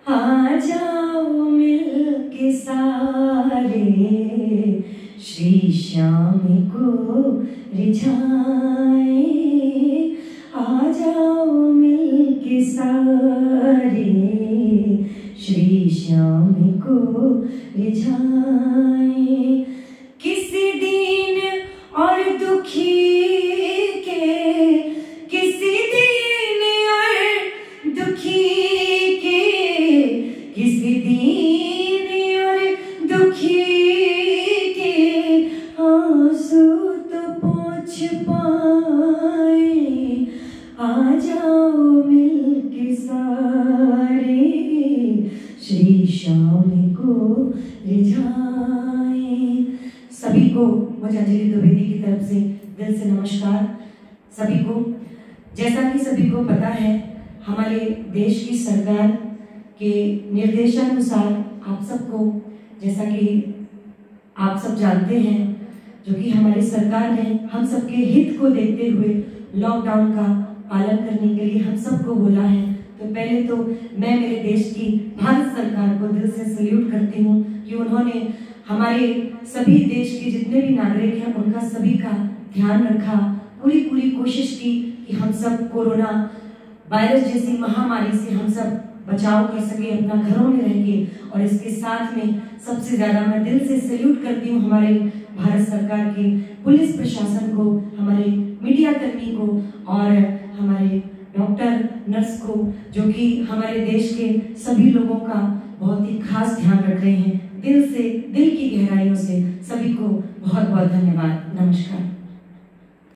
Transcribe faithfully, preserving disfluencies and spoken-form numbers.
आ जाओ मिल के सारे श्री श्याम को रिझाए, आ जाओ मिल के सारे श्री श्याम को रिझाए। किसी दीन और दुखी के, किसी दीन और दुखी के, किसी दीन और दुखी के आंसू तो पोंछ पाए, आ जाओ मिल के सारे श्री श्याम को रिझाए। सभी को मुझे अंजलि द्विवेदी की तरफ से दिल से नमस्कार। सभी को, जैसा कि सभी को पता है, हमारे देश की सरकार के निर्देशानुसार आप सबको, जैसा कि आप सब जानते हैं, जो कि हमारी सरकार ने हम सबके हित को देखते हुए लॉकडाउन का पालन करने के लिए हम सबको बोला है। तो पहले तो मैं मेरे देश की भारत सरकार को दिल से सल्यूट करती हूँ कि उन्होंने हमारे सभी देश के जितने भी नागरिक हैं उनका सभी का ध्यान रखा, पूरी पूरी कोशिश की कि हम सब कोरोना वायरस जैसी महामारी से हम सब बचाव कर सके, अपना घरों में रह के। और इसके साथ में सबसे ज्यादा मैं दिल से सल्यूट करती हूँ हमारे भारत सरकार के पुलिस प्रशासन को, हमारे मीडिया कर्मी को और हमारे डॉक्टर नर्स को, जो कि हमारे देश के सभी लोगों का बहुत ही खास ध्यान रख रहे हैं। दिल से, दिल की गहराइयों से सभी को बहुत बहुत धन्यवाद। नमस्कार।